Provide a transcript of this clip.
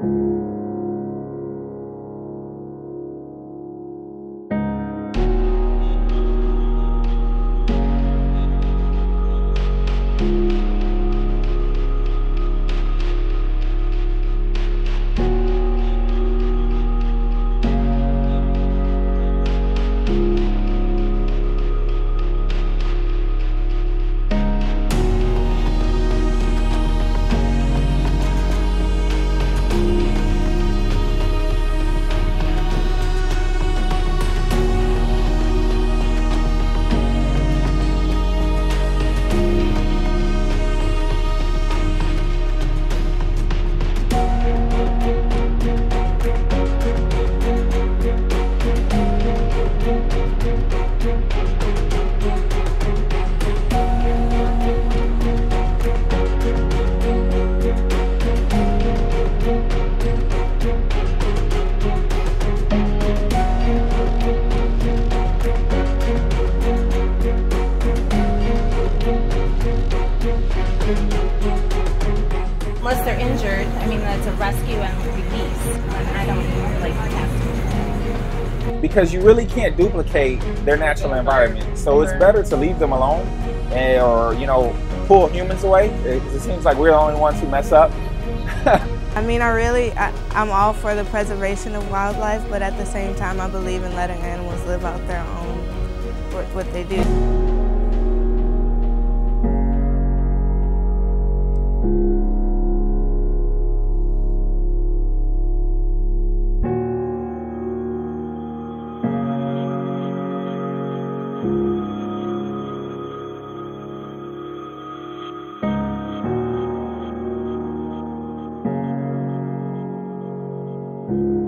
Unless they're injured, I mean, that's a rescue and release, and I don't like that. Because you really can't duplicate their natural environment. So it's better to leave them alone or, pull humans away. It seems like we're the only ones who mess up. I mean, I'm all for the preservation of wildlife, but at the same time, I believe in letting animals live out their own, what they do. you.